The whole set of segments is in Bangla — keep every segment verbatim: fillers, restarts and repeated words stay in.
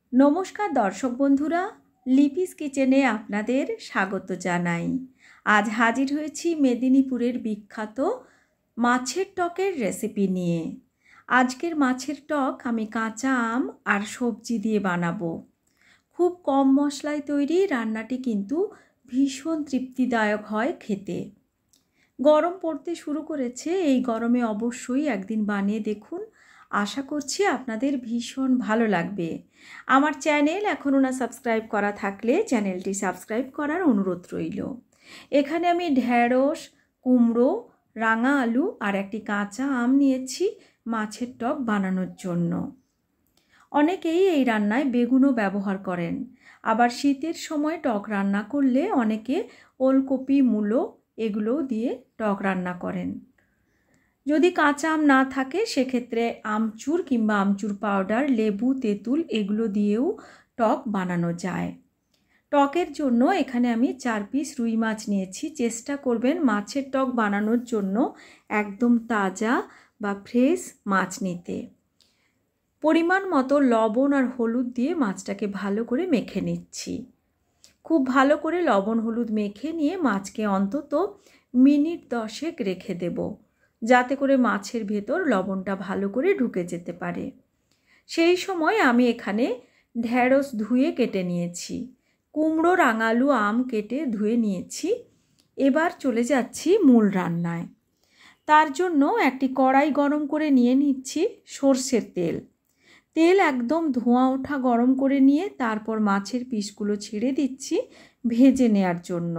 नमस्कार दर्शक बंधुरा लिपिस किचेने आपनादेर स्वागत जानाई। आज हाजिर हয়েছি मेदिनीपुरेर बिख्यात माछेर टकेर रेसिपि निये। आजकेर माछेर टक आमी काँचा आम और सब्जी दिए बानाबो। खूब कम मशलाय तैरी रान्नाटी किन्तु भीषण तृप्तिदायक हय खेते। गरम पड़ते शुरू करेছে, এই গরমে অবশ্যই একদিন বানিয়ে দেখুন। आशा करছি আপনাদের ভীষণ ভালো লাগবে। আমার চ্যানেল এখনো না সাবস্ক্রাইব করা থাকলে চ্যানেলটি সাবস্ক্রাইব করার অনুরোধ রইল। এখানে আমি ঢেঁড়স, কুমড়ো, রাঙা আলু আর একটি কাঁচা আম নিয়েছি মাছের টক বানানোর জন্য। অনেকেই এই রান্নায় বেগুনও ব্যবহার করেন। আবার শীতের সময় টক রান্না করলে অনেকে ওলকপি, মূলো এগুলো দিয়ে টক রান্না করেন। যদি কাঁচা আম না থাকে সেক্ষেত্রে আমচুর কিংবা আমচুর পাউডার, লেবু, তেঁতুল এগুলো দিয়েও টক বানানো যায়। টকের জন্য এখানে আমি চার পিস রুই মাছ নিয়েছি। চেষ্টা করবেন মাছের টক বানানোর জন্য একদম তাজা বা ফ্রেশ মাছ নিতে। পরিমাণ মতো লবণ আর হলুদ দিয়ে মাছটাকে ভালো করে মেখে নিচ্ছি। খুব ভালো করে লবণ হলুদ মেখে নিয়ে মাছকে অন্তত মিনিট দশেক রেখে দেব, যাতে করে মাছের ভেতর লবণটা ভালো করে ঢুকে যেতে পারে। সেই সময় আমি এখানে ঢেঁড়স ধুয়ে কেটে নিয়েছি, কুমড়ো, রাঙালু, আম কেটে ধুয়ে নিয়েছি। এবার চলে যাচ্ছি মূল রান্নায়। তার জন্য একটি কড়াই গরম করে নিয়ে নিচ্ছি সরষের তেল। তেল একদম ধোঁয়া ওঠা গরম করে নিয়ে তারপর মাছের পিসগুলো ছেড়ে দিচ্ছি ভেজে নেওয়ার জন্য।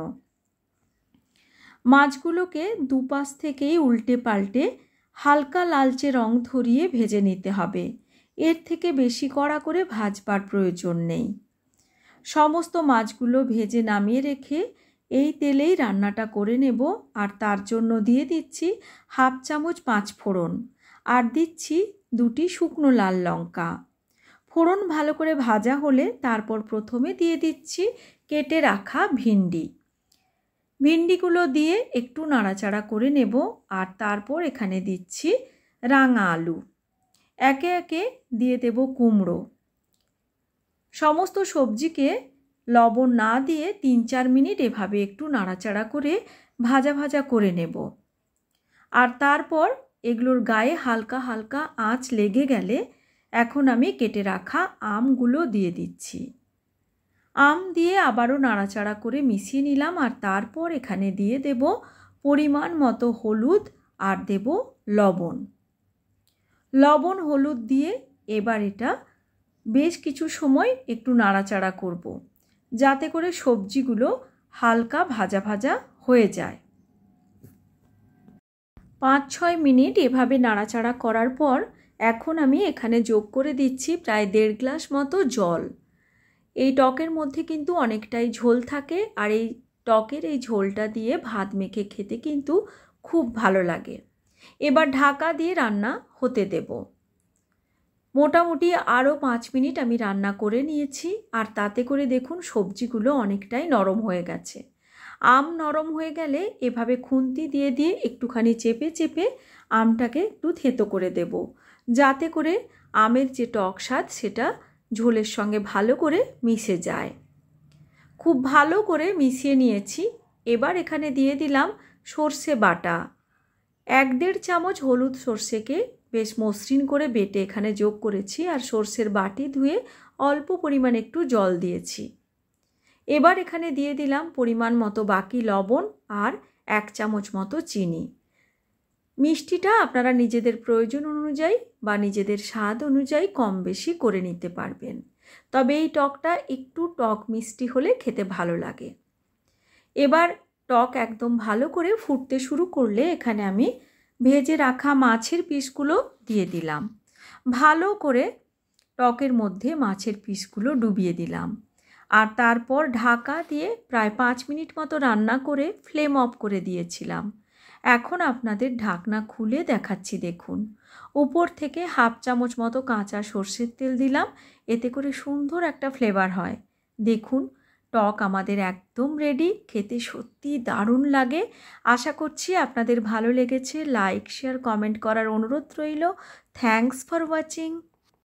মাছগুলোকে দুপাশ থেকেই উল্টে পাল্টে হালকা লালচে রং ধরিয়ে ভেজে নিতে হবে। এর থেকে বেশি কড়া করে ভাজবার প্রয়োজন নেই। সমস্ত মাছগুলো ভেজে নামিয়ে রেখে এই তেলেই রান্নাটা করে নেব। আর তার জন্য দিয়ে দিচ্ছি হাফ চামচ পাঁচ ফোড়ন আর দিচ্ছি দুটি শুকনো লাল লঙ্কা। ফোড়ন ভালো করে ভাজা হলে তারপর প্রথমে দিয়ে দিচ্ছি কেটে রাখা ভিন্ডি। ভিন্ডিগুলো দিয়ে একটু নাড়াচাড়া করে নেব। আর তারপর এখানে দিচ্ছি রাঙা আলু, একে একে দিয়ে দেব কুমড়ো। সমস্ত সবজিকে লবণ না দিয়ে তিন চার মিনিট এভাবে একটু নাড়াচাড়া করে ভাজা ভাজা করে নেব। আর তারপর এগুলোর গায়ে হালকা হালকা আঁচ লেগে গেলে এখন আমি কেটে রাখা আমগুলো দিয়ে দিচ্ছি। আম দিয়ে আবারও নাড়াচাড়া করে মিশিয়ে নিলাম। আর তারপর এখানে দিয়ে দেব পরিমাণ মতো হলুদ আর দেব লবণ। লবণ হলুদ দিয়ে এবার এটা বেশ কিছু সময় একটু নাড়াচাড়া করব, যাতে করে সবজিগুলো হালকা ভাজা ভাজা হয়ে যায়। পাঁচ ছয় মিনিট এভাবে নাড়াচাড়া করার পর এখন আমি এখানে যোগ করে দিচ্ছি প্রায় দেড় গ্লাস মতো জল। এই টকের মধ্যে কিন্তু অনেকটাই ঝোল থাকে, আর এই টকের এই ঝোলটা দিয়ে ভাত মেখে খেতে কিন্তু খুব ভালো লাগে। এবার ঢাকা দিয়ে রান্না হতে দেব। মোটামুটি আরও পাঁচ মিনিট আমি রান্না করে নিয়েছি। আর তাতে করে দেখুন সবজিগুলো অনেকটাই নরম হয়ে গেছে। আম নরম হয়ে গেলে এভাবে খুন্তি দিয়ে দিয়ে একটুখানি চেপে চেপে আমটাকে একটু থেতো করে দেব, যাতে করে আমের যে টক স্বাদ সেটা ঝোলের সঙ্গে ভালো করে মিশে যায়। খুব ভালো করে মিশিয়ে নিয়েছি। এবার এখানে দিয়ে দিলাম সর্ষে বাটা। এক দেড় চামচ হলুদ সর্ষেকে বেশ মসৃণ করে বেটে এখানে যোগ করেছি। আর সর্ষের বাটি ধুয়ে অল্প পরিমাণ একটু জল দিয়েছি। এবার এখানে দিয়ে দিলাম পরিমাণ মতো বাকি লবণ আর এক চামচ মতো চিনি। মিষ্টিটা আপনারা নিজেদের প্রয়োজন অনুযায়ী বা নিজেদের স্বাদ অনুযায়ী কম বেশি করে নিতে পারবেন। তবে এই টকটা একটু টক মিষ্টি হলে খেতে ভালো লাগে। এবার টক একদম ভালো করে ফুটতে শুরু করলে এখানে আমি ভেজে রাখা মাছের পিসগুলো দিয়ে দিলাম। ভালো করে টকের মধ্যে মাছের পিসগুলো ডুবিয়ে দিলাম। আর তারপর ঢাকা দিয়ে প্রায় পাঁচ মিনিট মতো রান্না করে ফ্লেম অফ করে দিয়েছিলাম। এখন আপনাদের ঢাকনা খুলে দেখাচ্ছি, দেখুন উপর থেকে হাফ চামচ মতো কাঁচা সর্ষের তেল দিলাম। এতে করে সুন্দর একটা ফ্লেভার হয়। দেখুন টক আমাদের একদম রেডি। খেতে সত্যি দারুণ লাগে। আশা করছি আপনাদের ভালো লেগেছে। লাইক, শেয়ার, কমেন্ট করার অনুরোধ রইল। Thanks for watching.